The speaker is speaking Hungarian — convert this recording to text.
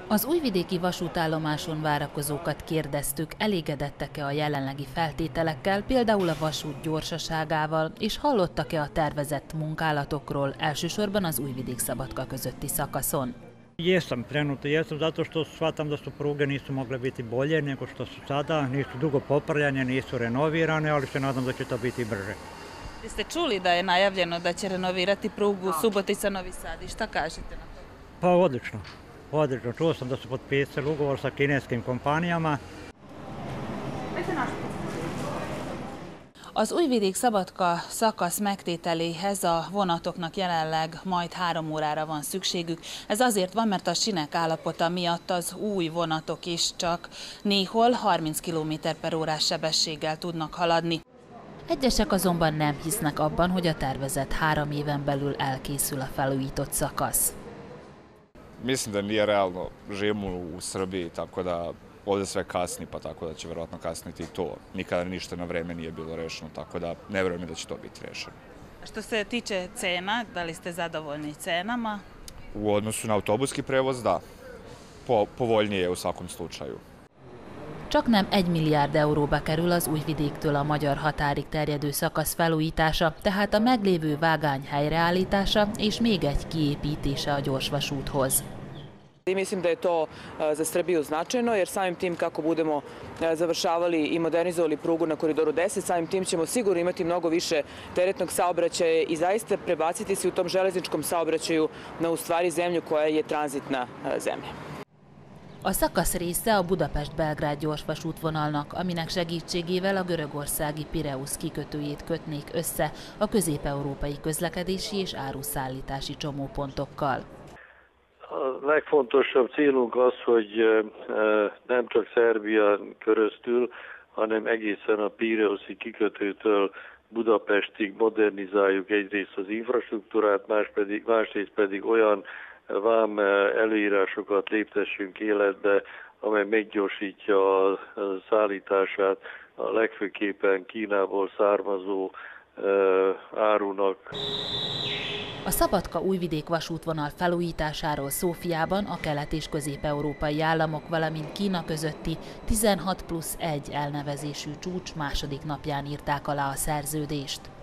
Az újvidéki vasútállomáson várakozókat kérdeztük, elégedettek-e a jelenlegi feltételekkel, például a vasút gyorsaságával, és hallottak-e a tervezett munkálatokról, elsősorban az Újvidék-Szabadka közötti szakaszon. Jesam, trenutno jesam, zato što shvatam da su pruge nisu mogle biti bolje nego što su sada, nisu dugo popravljane, nisu renovirane, ali se nadam da će to biti brže. Jeste čuli da je najavljeno da će renovirati prugu Subotica-Novi Sad i šta kažete na to? Pa odlično, odlično. Čuo sam da su potpisali ugovor sa kineskim kompanijama. Az Újvidék-Szabadka szakasz megtételéhez a vonatoknak jelenleg majd 3 órára van szükségük. Ez azért van, mert a sinek állapota miatt az új vonatok is csak néhol 30 km/h sebességgel tudnak haladni. Egyesek azonban nem hisznek abban, hogy a tervezett 3 éven belül elkészül a felújított szakasz. Mislim da nije realno, živimo u Srbiji, tako da ovdje sve kasni, pa tako da će vjerojatno kasniti i to. Nikada ništa na vreme nije bilo rešeno, tako da ne vjerujem da će to biti rešeno. Što se tiče cena, da li ste zadovoljni cenama? U odnosu na autobuski prevoz, da. Povoljnije je u svakom slučaju. Csak nem 1 milliárd euróba kerül az Újvidéktől a magyar határig terjedő szakasz felújítása, tehát a meglévő vágány helyreállítása és még egy kiépítése a gyorsvasúthoz. Mislim da je to za Srbiju značajno, jer samim tim kako budemo završavali i modernizovali prugu na Koridoru 10, samim tim ćemo sigurno imati mnogo više teretnog saobraćaja i zaista prebaciti se u tom železničkom saobraćaju na u stvari zemlju koja je tranzitna zemlja. A szakasz része a Budapest-Belgrád gyorsvasútvonalnak, aminek segítségével a görögországi Pireusz kikötőjét kötnék össze a közép-európai közlekedési és áruszállítási csomópontokkal. A legfontosabb célunk az, hogy nem csak Szerbián keresztül, hanem egészen a Pireuszi kikötőtől Budapestig modernizáljuk egyrészt az infrastruktúrát, másrészt pedig olyan vám előírásokat léptessünk életbe, amely meggyorsítja a szállítását a legfőképpen Kínából származó árunak. A Szabadka-Újvidék vasútvonal felújításáról Szófiában a kelet- és közép-európai államok, valamint Kína közötti 16+1 elnevezésű csúcs második napján írták alá a szerződést.